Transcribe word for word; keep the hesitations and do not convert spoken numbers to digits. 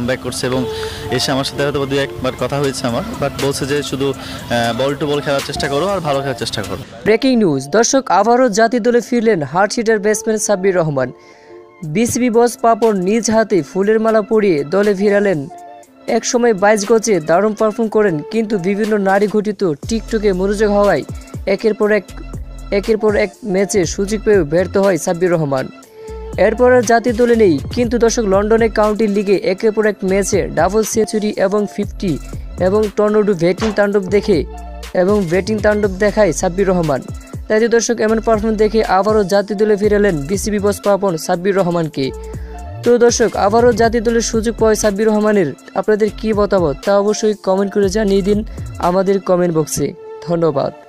Back করছে এবং এসে আমার সাথে হয়তো দু একবার কথা হয়েছে আমার, বাট বলছে যে শুধু বল টু বল খেলার চেষ্টা করো আর ভালো খেলার চেষ্টা করো। ব্রেকিং নিউজ দর্শক, আবারও জাতীয় দলে ফিরলেন hard hitter batsman Sabbir Rahman. BCB boss Papon নিজ হাতে ফুলের মালা পরিয়ে দলে ফিরালেন। এক সময় বাইশ গজে দারুণ পারফর্ম করেন, কিন্তু বিভিন্ন নারী ঘটিত টিকটকে মনোযোগ হওয়ায় একের পর এক একের পর এক ম্যাচে সুযোগ পেয়েও ব্যর্থ হয় সাব্বির রহমান। এরপর আর জাতীয় দলে নেই, কিন্তু দর্শক লন্ডনে কাউন্টি লিগে একের পর এক ম্যাচে ডাবল সেঞ্চুরি এবং ফিফটি এবং টর্নেডো ব্যাটিং তাণ্ডব দেখে এবং ব্যাটিং তাণ্ডব দেখায় সাব্বির রহমান। তাই যে দর্শক এমন পারফরমেন্স দেখে আবারও জাতীয় দলে ফিরালেন বিসিবি বস পাপন সাব্বির রহমানকে। তো দর্শক আবারও জাতীয় দলের সুযোগ পায় সাব্বির রহমানের, আপনাদের কী মতামত তা অবশ্যই কমেন্ট করে জানিয়ে দিন আমাদের কমেন্ট বক্সে। ধন্যবাদ।